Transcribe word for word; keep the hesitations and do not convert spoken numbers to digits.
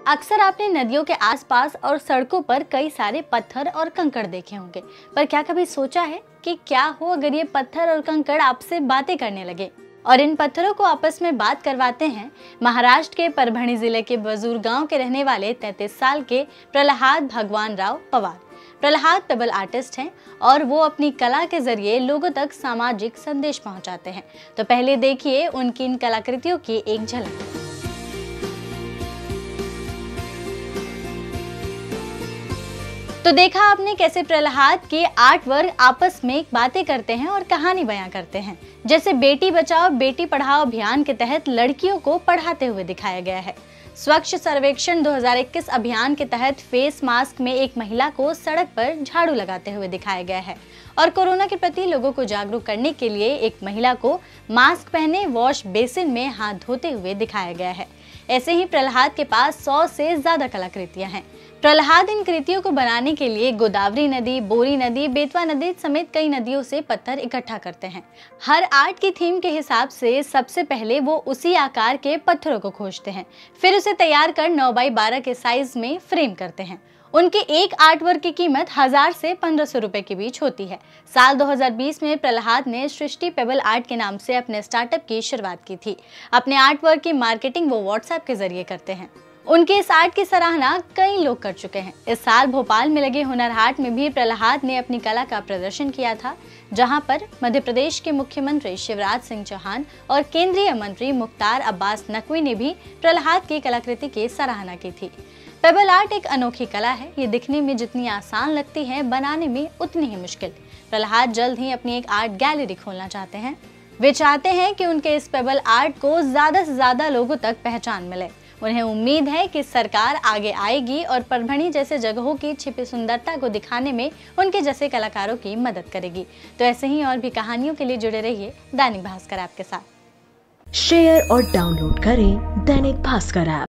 अक्सर आपने नदियों के आसपास और सड़कों पर कई सारे पत्थर और कंकड़ देखे होंगे, पर क्या कभी सोचा है कि क्या हो अगर ये पत्थर और कंकड़ आपसे बातें करने लगे और इन पत्थरों को आपस में बात करवाते हैं। महाराष्ट्र के परभणी जिले के बजूर गांव के रहने वाले तैंतीस साल के प्रहलाद भगवान राव पवार प्रहलाद पेबल आर्टिस्ट हैं और वो अपनी कला के जरिए लोगों तक सामाजिक संदेश पहुंचाते हैं। तो पहले देखिए उनकी इन कलाकृतियों की एक झलक। तो देखा आपने कैसे प्रहलाद के आर्ट वर्क आपस में बातें करते हैं और कहानी बयां करते हैं। जैसे बेटी बचाओ बेटी पढ़ाओ अभियान के तहत लड़कियों को पढ़ाते हुए दिखाया गया है। स्वच्छ सर्वेक्षण दो हज़ार इक्कीस अभियान के तहत फेस मास्क में एक महिला को सड़क पर झाड़ू लगाते हुए दिखाया गया है और कोरोना के प्रति लोगों को जागरूक करने के लिए एक महिला को मास्क पहने वॉश बेसिन में हाथ धोते हुए दिखाया गया है। ऐसे ही प्रहलाद के पास सौ से ज्यादा कलाकृतियां हैं। प्रहलाद इन कृतियों को बनाने के लिए गोदावरी नदी, बोरी नदी, बेतवा नदी समेत कई नदियों से पत्थर इकट्ठा करते हैं। हर आर्ट की थीम के हिसाब से सबसे पहले वो उसी आकार के पत्थरों को खोजते हैं, फिर उसे तैयार कर नौ बाई बारह के साइज में फ्रेम करते हैं। उनके एक आर्ट वर्क की कीमत हजार से पंद्रह सौ रुपए के बीच होती है। साल दो हज़ार बीस में प्रहलाद ने सृष्टि पेबल आर्ट के नाम से अपने स्टार्टअप की शुरुआत की थी। अपने आर्ट वर्क की मार्केटिंग वो व्हाट्सएप के जरिए करते हैं। उनके इस आर्ट की सराहना कई लोग कर चुके हैं। इस साल भोपाल में लगे हुनर हाट में भी प्रहलाद ने अपनी कला का प्रदर्शन किया था, जहां पर मध्य प्रदेश के मुख्यमंत्री शिवराज सिंह चौहान और केंद्रीय मंत्री मुख्तार अब्बास नकवी ने भी प्रहलाद की कलाकृति की सराहना की थी। पेबल आर्ट एक अनोखी कला है। ये दिखने में जितनी आसान लगती है, बनाने में उतनी ही मुश्किल। प्रहलाद जल्द ही अपनी एक आर्ट गैलरी खोलना चाहते हैं। वे चाहते हैं कि उनके इस पेबल आर्ट को ज्यादा से ज्यादा लोगों तक पहचान मिले। उन्हें उम्मीद है कि सरकार आगे आएगी और परभणी जैसे जगहों की छिपी सुंदरता को दिखाने में उनके जैसे कलाकारों की मदद करेगी। तो ऐसे ही और भी कहानियों के लिए जुड़े रहिए दैनिक भास्कर ऐप के साथ। शेयर और डाउनलोड करें दैनिक भास्कर ऐप।